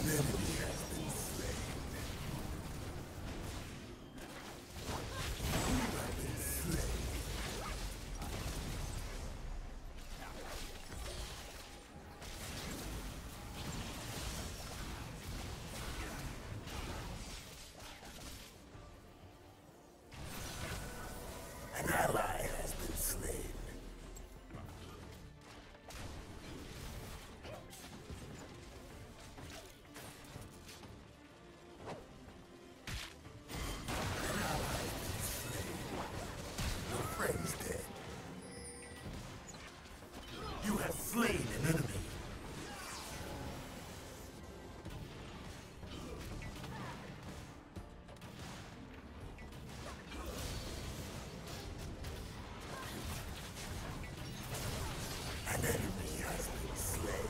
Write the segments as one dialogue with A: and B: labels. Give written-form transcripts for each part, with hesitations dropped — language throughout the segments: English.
A: enemy has been slain. You have been slain. An ally has been slain. Friends dead. You have slain an enemy. An enemy has been slain.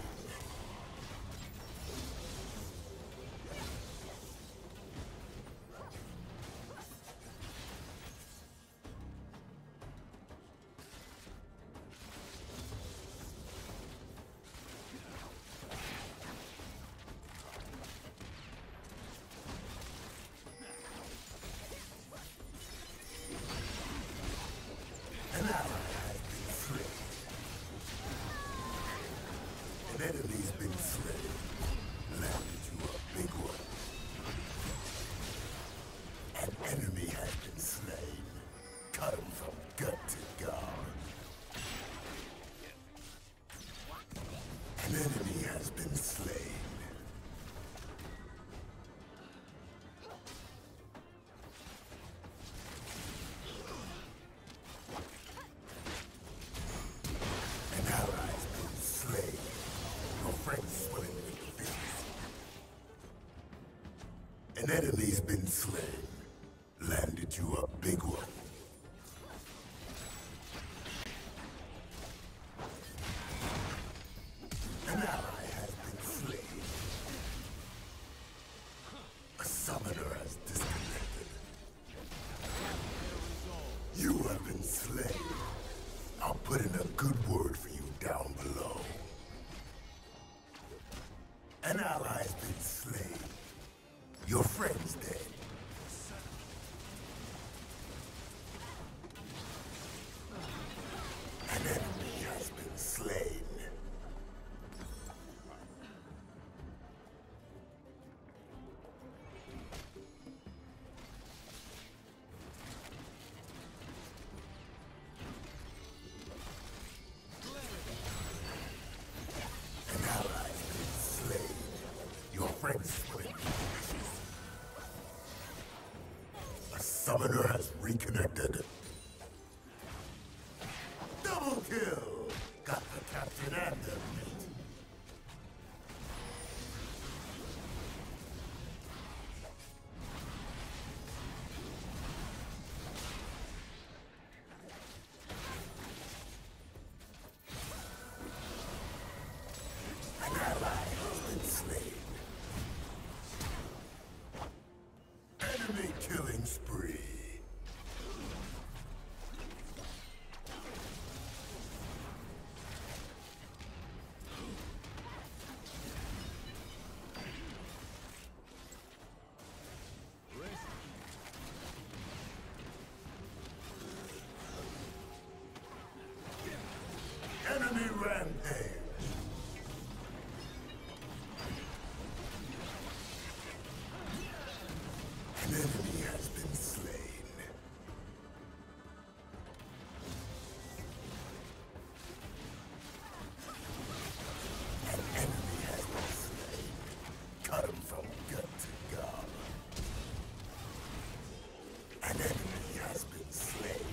A: An ally has been slain. An enemy's been slain. Landed you a big one. An enemy has been slain. Cut him from gut to guard. An enemy has been slain. An ally's been slain. Your friends swimming with the fish. An enemy's been slain. Landed you a big one. An ally has been slain. A summoner has disconnected. You have been slain. I'll put in a good word for you down below. An ally's been slain. Your friend's dead. An enemy has been slain. An ally's been slain. Your friends swim. A summoner has reconnected. Double kill! Got the captain and the mate. An ally has been slain. Enemy killing spree. Enemy rampage. An enemy has been slain. An enemy has been slain. Cut him from gut to guard. An enemy has been slain.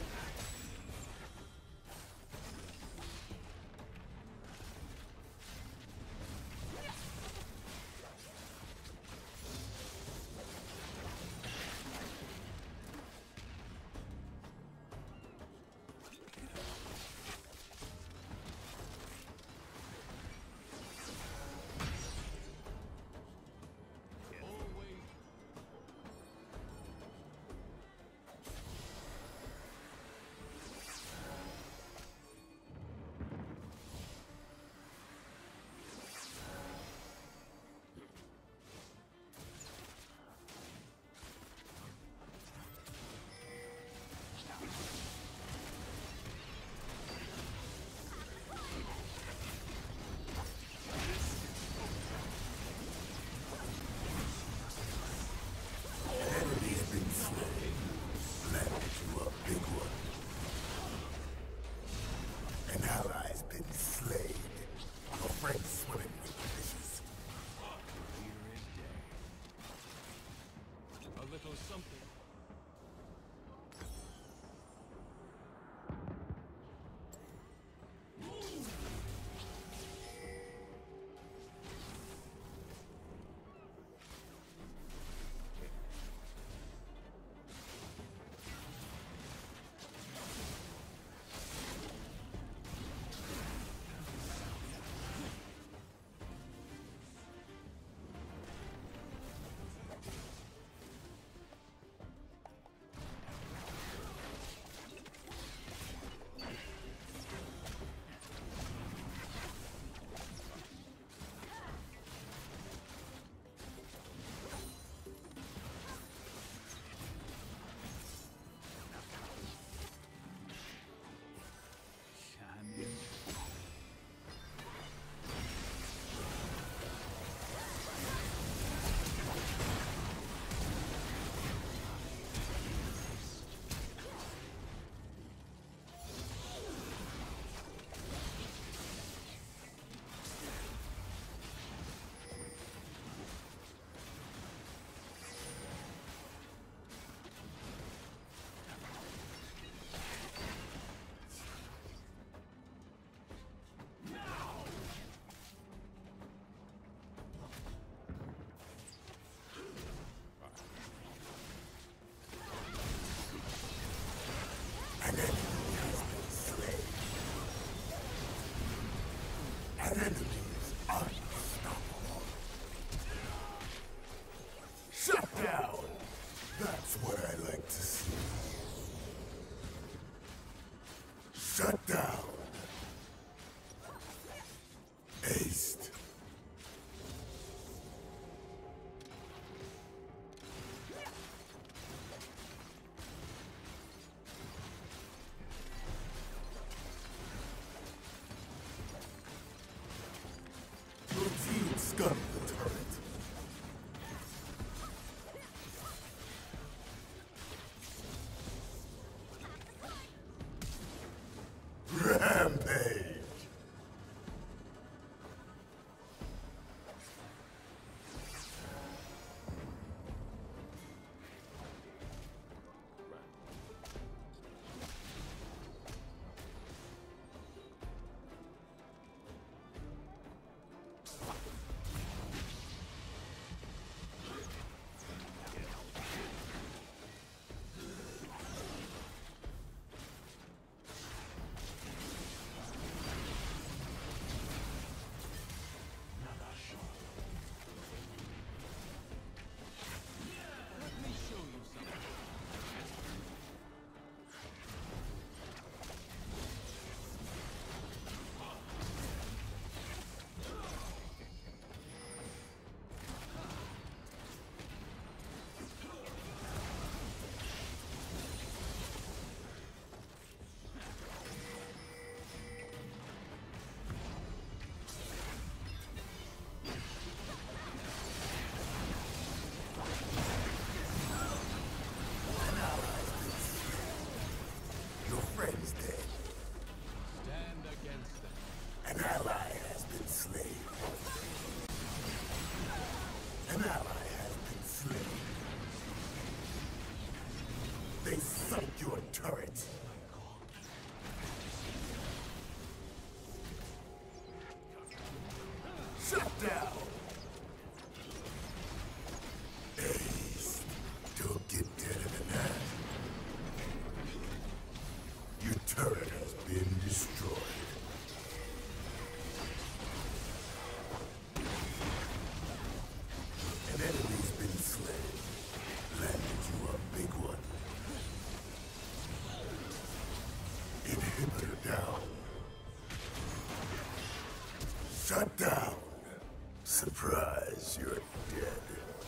A: Cut down. Surprise, you're dead.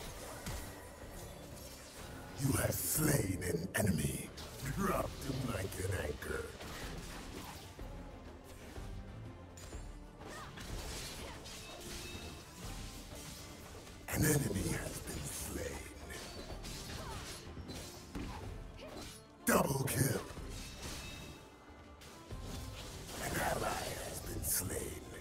A: You have slain an enemy. Dropped him like an anchor. An enemy has been slain. Double kill. An ally has been slain.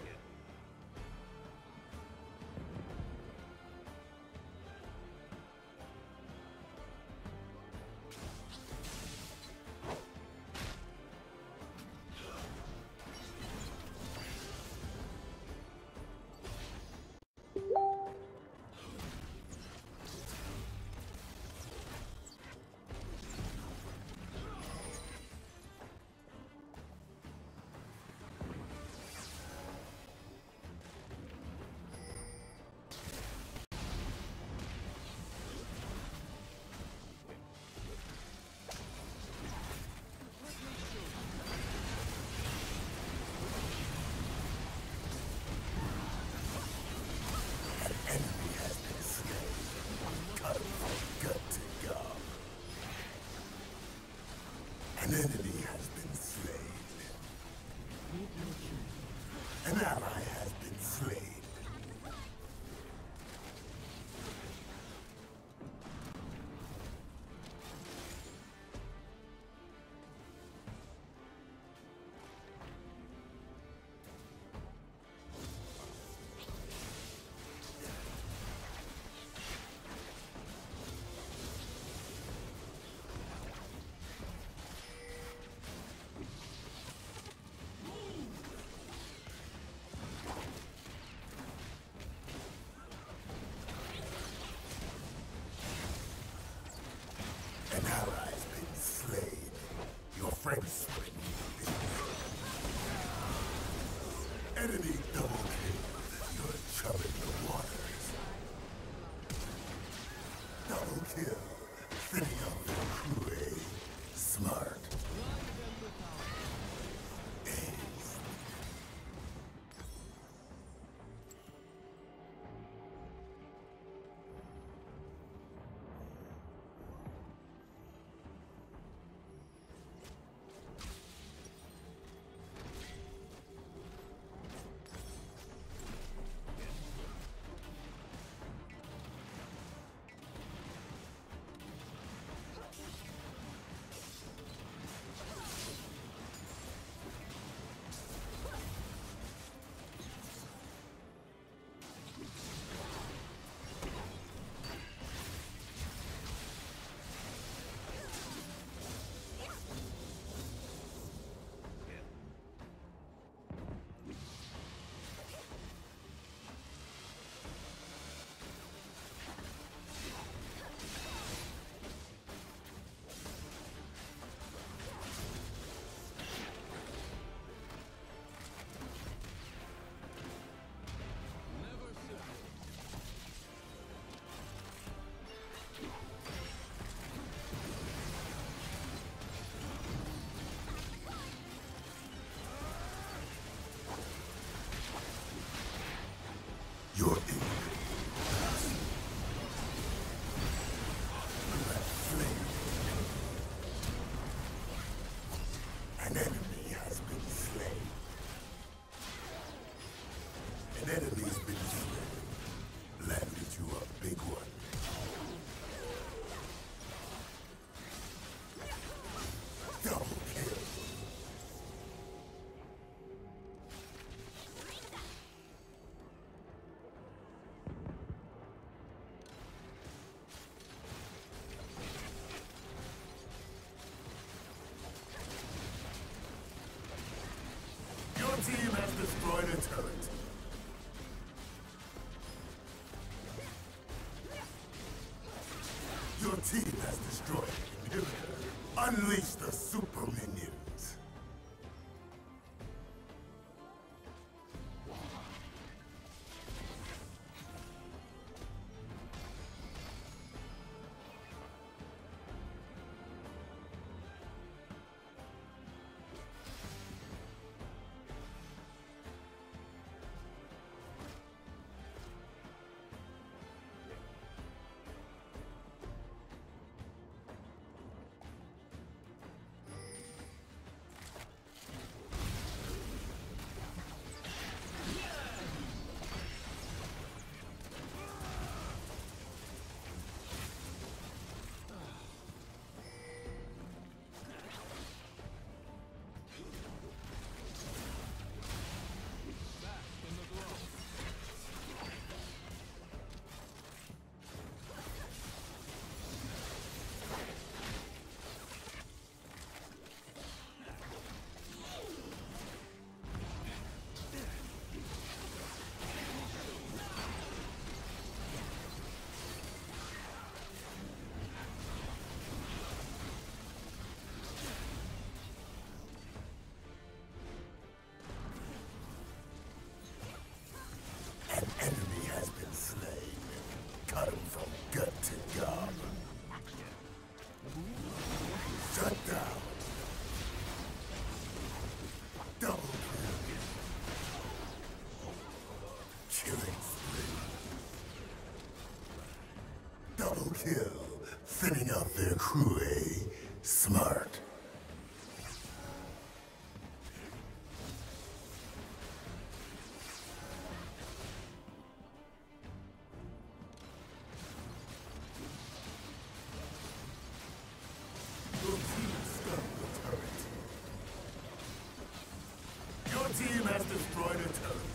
A: An enemy has been slain. An ally has been slain. An ally has been slain. Your friends spring. Enemy double kill. You're chumming the waters. Double kill. Setting up the crew, eh? Smart. Ace. You're in. An enemy has been slain. An enemy's been slain. Landed you a big one. Double kill. Your team has destroyed a turret. Your team has destroyed an inhibitor. Unleash the super minions. Double kill. Thinning out their crew, eh? Smart. Your team stunned the turret. Your team has destroyed a turret.